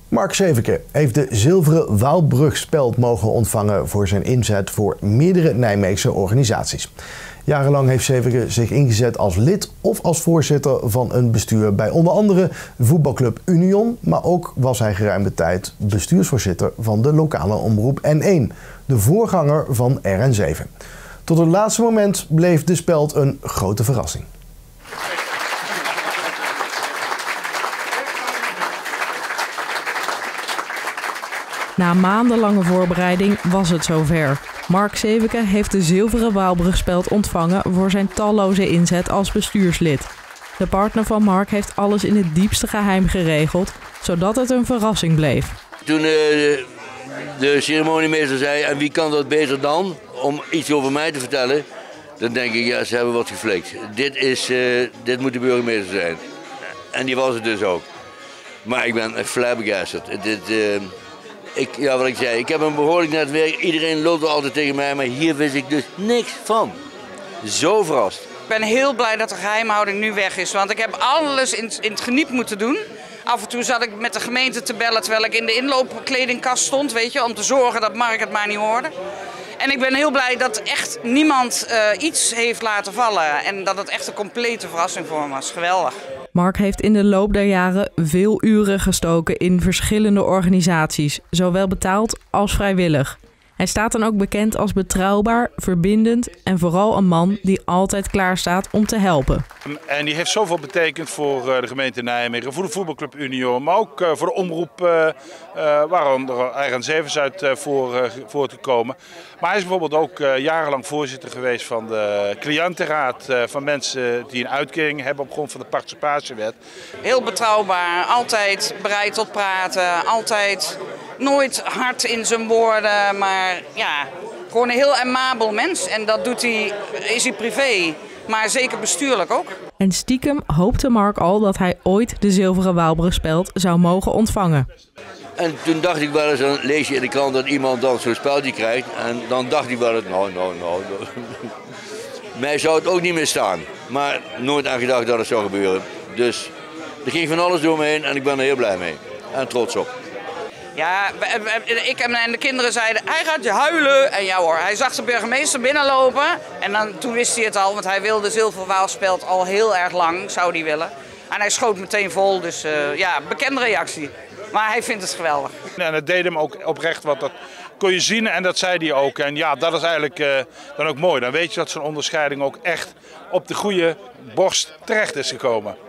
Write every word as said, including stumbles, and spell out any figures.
Mark Seveke heeft de zilveren Waalbrugspeld mogen ontvangen voor zijn inzet voor meerdere Nijmeegse organisaties. Jarenlang heeft Seveke zich ingezet als lid of als voorzitter van een bestuur bij onder andere voetbalclub Union, maar ook was hij geruime tijd bestuursvoorzitter van de lokale omroep N één, de voorganger van R N zeven. Tot het laatste moment bleef de speld een grote verrassing. Na maandenlange voorbereiding was het zover. Mark Seveke heeft de zilveren Waalbrugspeld ontvangen voor zijn talloze inzet als bestuurslid. De partner van Mark heeft alles in het diepste geheim geregeld, zodat het een verrassing bleef. Toen uh, de ceremoniemeester zei, en wie kan dat beter dan, om iets over mij te vertellen, dan denk ik, ja, ze hebben wat geflikt. Dit, is, uh, dit moet de burgemeester zijn. En die was het dus ook. Maar ik ben echt flabbergasted. Dit, uh, Ik, ja, wat ik zei, ik heb een behoorlijk netwerk. Iedereen loopt er altijd tegen mij, maar hier wist ik dus niks van. Zo verrast. Ik ben heel blij dat de geheimhouding nu weg is, want ik heb alles in, in het geniep moeten doen. Af en toe zat ik met de gemeente te bellen terwijl ik in de inloopkledingkast stond, weet je, om te zorgen dat Mark het maar niet hoorde. En ik ben heel blij dat echt niemand uh, iets heeft laten vallen en dat het echt een complete verrassing voor me was. Geweldig. Mark heeft in de loop der jaren veel uren gestoken in verschillende organisaties, zowel betaald als vrijwillig. Hij staat dan ook bekend als betrouwbaar, verbindend en vooral een man die altijd klaar staat om te helpen. En die heeft zoveel betekend voor de gemeente Nijmegen, voor de voetbalclub Union, maar ook voor de omroep uh, uh, waaronder R N zeven is uit uh, voor, uh, voortgekomen. Maar hij is bijvoorbeeld ook uh, jarenlang voorzitter geweest van de cliëntenraad uh, van mensen die een uitkering hebben op grond van de participatiewet. Heel betrouwbaar, altijd bereid tot praten, altijd nooit hard in zijn woorden, maar ja, gewoon een heel amabel mens. En dat doet hij, is hij privé, maar zeker bestuurlijk ook. En stiekem hoopte Mark al dat hij ooit de zilveren Waalbrugspeld zou mogen ontvangen. En toen dacht ik wel eens, dan lees je in de krant dat iemand dan zo'n speldje krijgt. En dan dacht ik wel eens, nou, nou, nou. Mij zou het ook niet meer staan. Maar nooit aan gedacht dat het zou gebeuren. Dus er ging van alles door me heen en ik ben er heel blij mee. En trots op. Ja, ik en de kinderen zeiden, hij gaat je huilen. En ja hoor, hij zag de burgemeester binnenlopen. En dan, toen wist hij het al, want hij wilde zilveren Waalspeld al heel erg lang, zou hij willen. En hij schoot meteen vol, dus uh, ja, bekende reactie. Maar hij vindt het geweldig. En dat deed hem ook oprecht, wat dat kon je zien en dat zei hij ook. En ja, dat is eigenlijk uh, dan ook mooi. Dan weet je dat zo'n onderscheiding ook echt op de goede borst terecht is gekomen.